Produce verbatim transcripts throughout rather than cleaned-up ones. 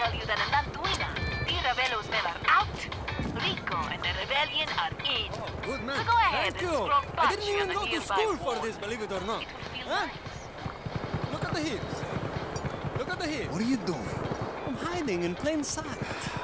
tell you that in Lantuina, the rebellos they are out. Rico and the rebellion are in. Oh, good man. So go ahead Thank and you. scroll I didn't Patchy on even the go to nearby school for wall. this, believe it or not. It will feel Huh? nice. Look at the hills. Look at the hills. What are you doing? I'm hiding in plain sight.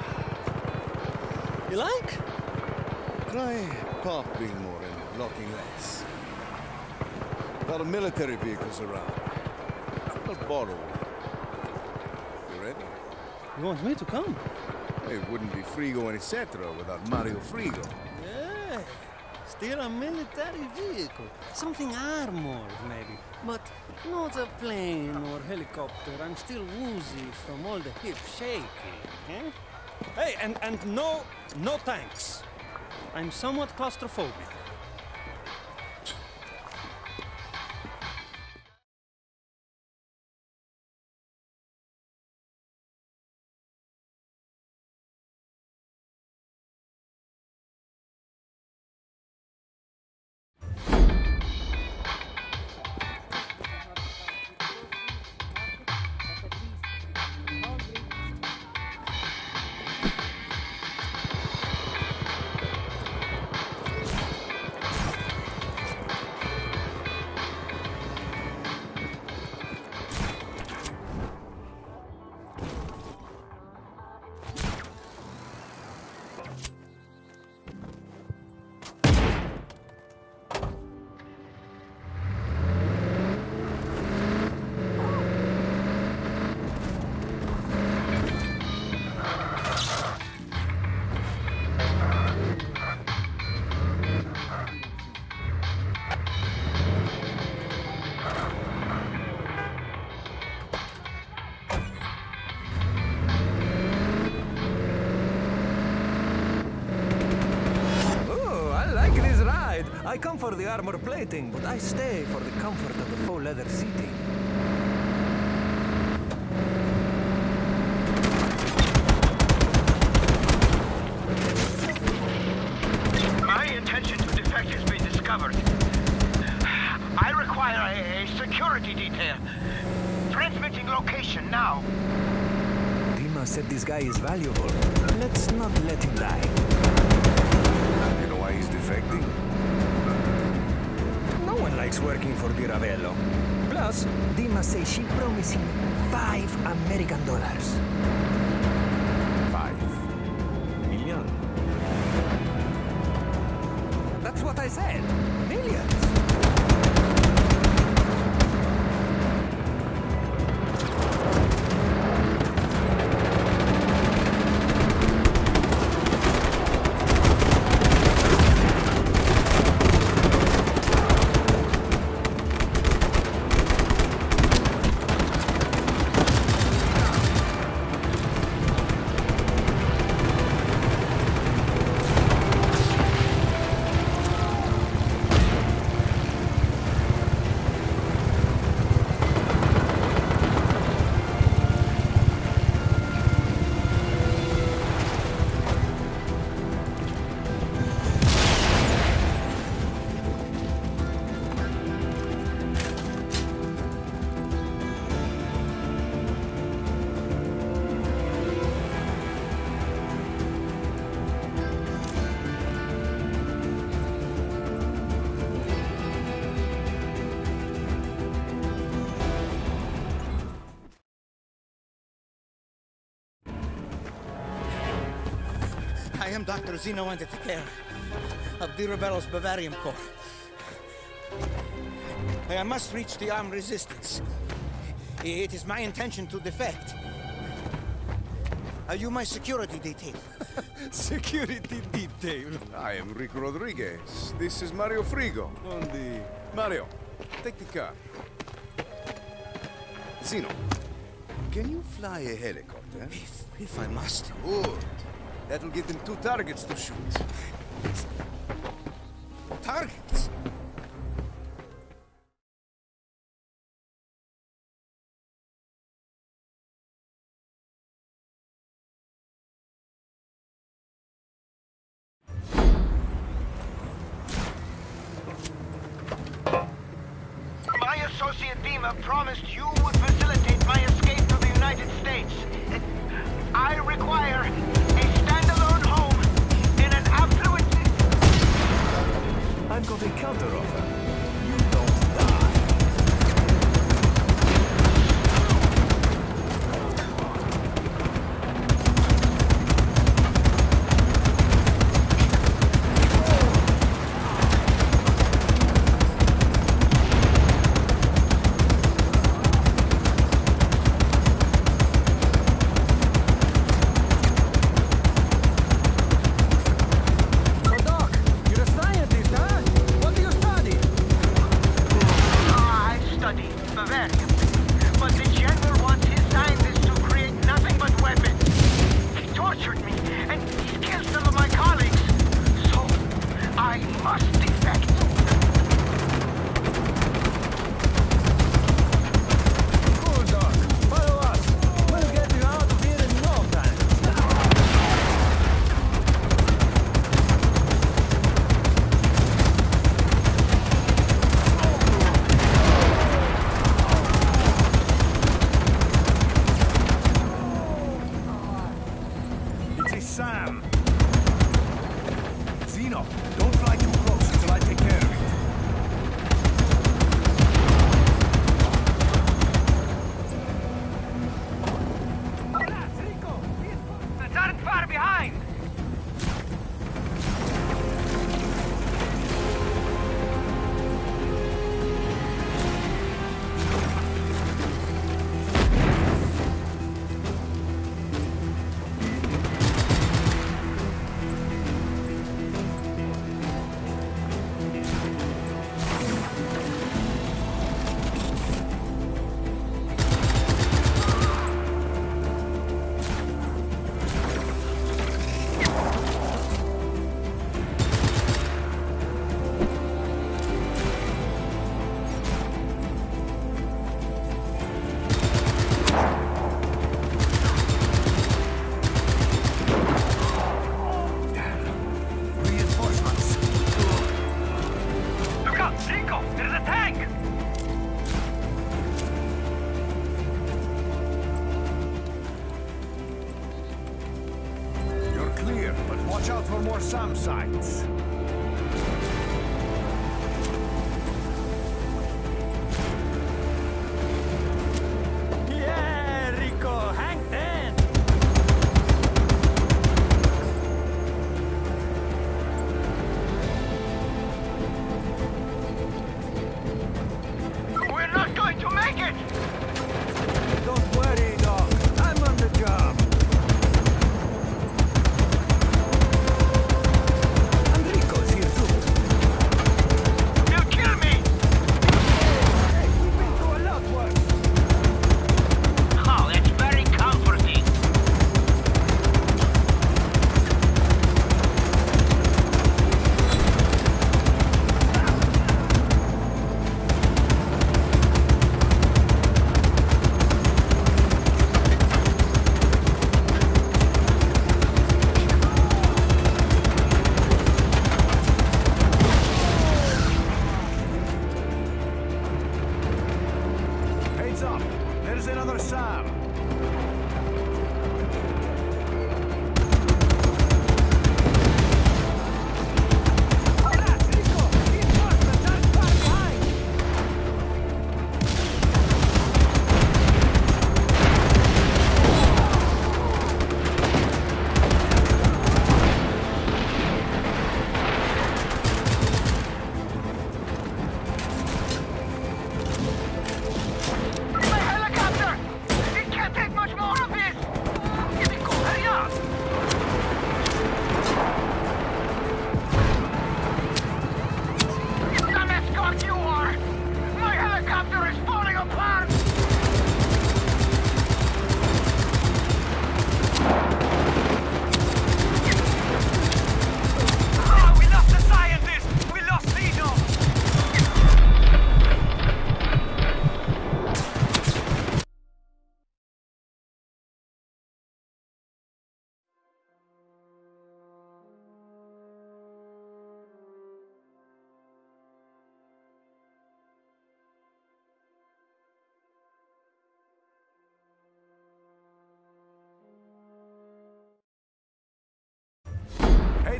You like? Try popping more and locking less. A lot of military vehicles around. I'll borrow one. You ready? You want me to come? It wouldn't be Frigo and et cetera without Mario Frigo. Yeah. Still a military vehicle. Something armored, maybe. But not a plane or helicopter. I'm still woozy from all the hip shaking. Eh? Hey, and, and no, no tanks. I'm somewhat claustrophobic. I come for the armor plating, but I stay for the comfort of the faux leather seating. My intention to defect has been discovered. I require a, a security detail. Transmitting location now. Dima said this guy is valuable. Let's not let him die. You know why he's defecting? No one likes working for Di Ravello. Plus, Dima says she promised him five American dollars. Five million. That's what I said. Millions. I am Doctor Zeno Antiquera of the Rebellos Bavarian Corps. I must reach the armed resistance. It is my intention to defect. Are you my security detail? Security detail. I am Rico Rodriguez. This is Mario Frigo on the... Mario, take the car. Zeno, can you fly a helicopter? If, if I must. Good. That'll give them two targets to shoot. Targets? My associate Dima promised you would facilitate my escape to the United States. I require a standalone home in an affluent... I've got a counter-offer. You don't die. Sam! Zeno, don't fly too close until I take care of it. The aren't far behind! Watch out for more SAM sites. Yeah, Rico, hang ten! We're not going to make it! Don't worry, Doc. I'm on the job. Enrico,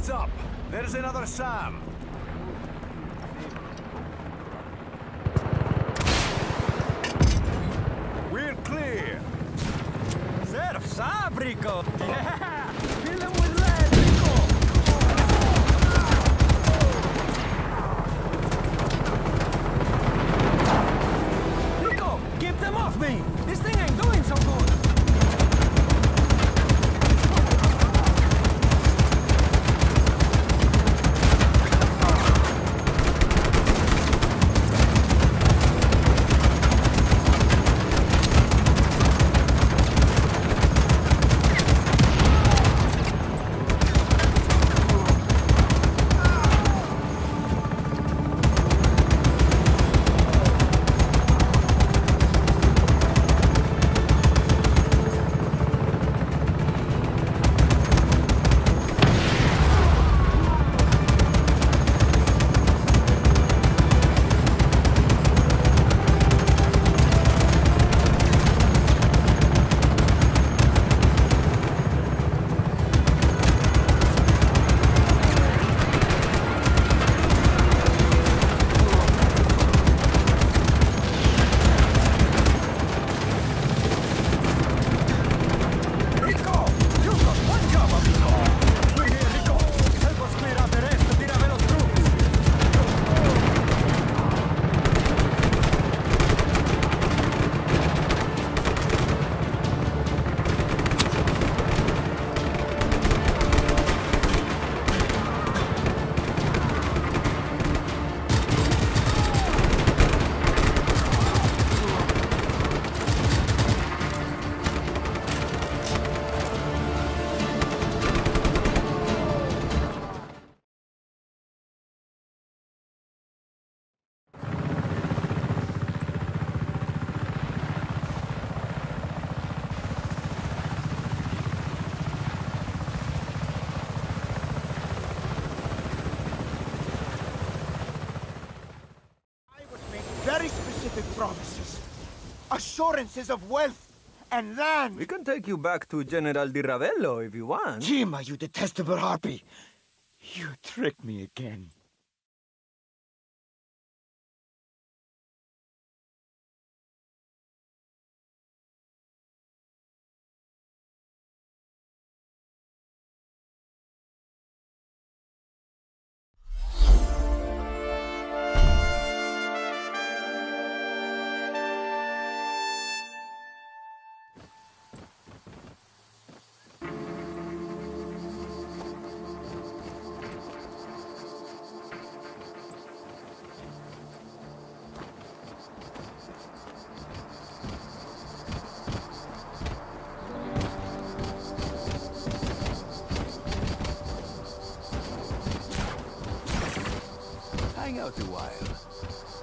Heads up! There's another Sam! We're clear! Surf, Sabrico! Yeah! Fill them with lead, Rico! Rico, keep them off me! This thing ain't doing so good! Very specific promises. Assurances of wealth and land. We can take you back to General Di Ravello if you want. Chima, you detestable harpy. You tricked me again. Hang out a while.